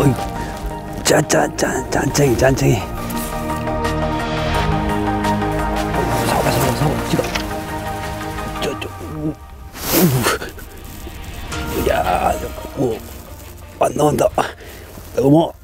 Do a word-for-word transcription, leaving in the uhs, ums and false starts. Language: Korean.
어이, 짠짠짠 짠쟁이 짠쟁이. 사과 사과 사과 지가. 저저. 야, 오, 안 나온다. 어머.